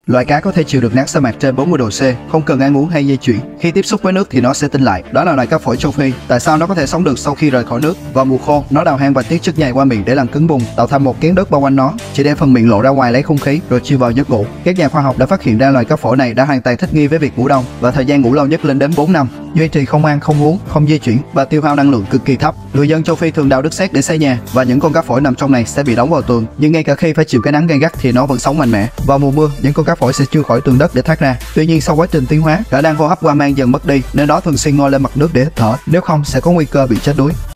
Loài cá có thể chịu được nắng sa mạc trên 40 độ C, không cần ăn uống hay di chuyển. Khi tiếp xúc với nước thì nó sẽ tinh lại. Đó là loài cá phổi châu Phi. Tại sao nó có thể sống được sau khi rời khỏi nước? Vào mùa khô, nó đào hang và tiết chất nhầy qua miệng để làm cứng bùn, tạo thành một kén đất bao quanh nó, chỉ để phần miệng lộ ra ngoài lấy không khí rồi chui vào giấc ngủ. Các nhà khoa học đã phát hiện ra loài cá phổi này đã hoàn toàn thích nghi với việc ngủ đông và thời gian ngủ lâu nhất lên đến 4 năm, duy trì không ăn, không uống, không di chuyển và tiêu hao năng lượng cực kỳ thấp. Người dân châu Phi thường đào đất sét để xây nhà và những con cá phổi nằm trong này sẽ bị đóng vào tường, nhưng ngay cả khi phải chịu cái nắng gay gắt thì nó vẫn sống mạnh mẽ. Vào mùa mưa, những con cá phổi sẽ chui khỏi tường đất để thoát ra. Tuy nhiên sau quá trình tiến hóa, khả năng hô hấp qua mang dần mất đi nên nó thường xuyên ngoi lên mặt nước để hít thở, nếu không sẽ có nguy cơ bị chết đuối.